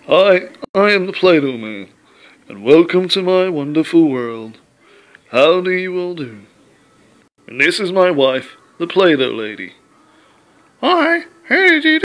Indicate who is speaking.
Speaker 1: Hi, I am the Play-Doh Man, and welcome to my wonderful world. How do you all do? And this is my wife, the Play-Doh Lady. Hi, how did you do?